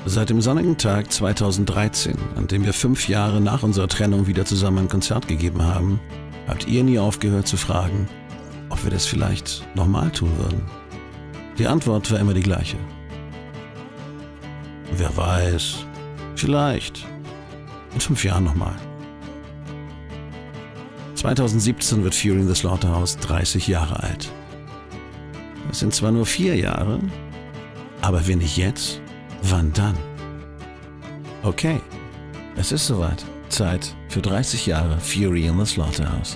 Seit dem sonnigen Tag 2013, an dem wir 5 Jahre nach unserer Trennung wieder zusammen ein Konzert gegeben haben, habt ihr nie aufgehört zu fragen, ob wir das vielleicht nochmal tun würden. Die Antwort war immer die gleiche. Wer weiß, vielleicht in 5 Jahren nochmal. 2017 wird Fury in the Slaughterhouse 30 Jahre alt. Das sind zwar nur 4 Jahre, aber wenn nicht jetzt, wann dann? Okay, es ist soweit. Zeit für 30 Jahre Fury in the Slaughterhouse.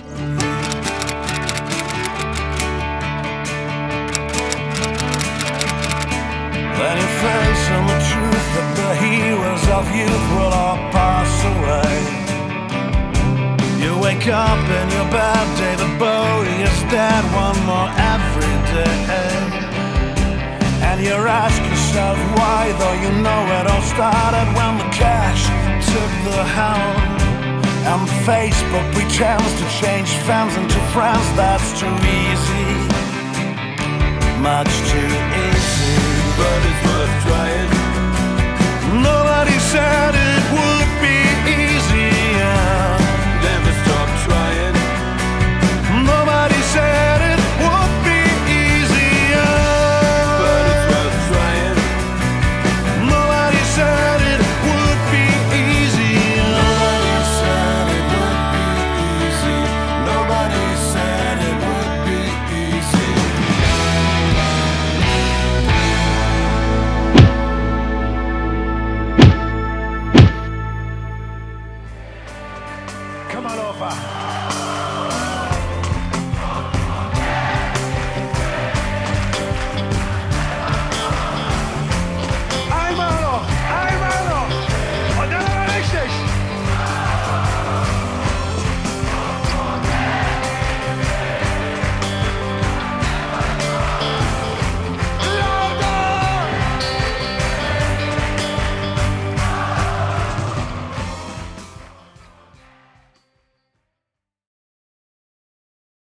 Then you face on the truth that the heroes of youth will all pass away. You wake up in your bed, David Bowie is dead, one more every day. And you ask yourself why, though you know it all started when the cash took the helm. And Facebook pretends to change fans into friends, that's too easy, much too easy. But it's worth trying. Nobody said it would be easy, yeah. Never stop trying. Nobody said it would be easy, yeah. But it's worth trying. Nobody said it would be easy, yeah. Nobody said it would be easy. Nobody said it would be easy. Come on over.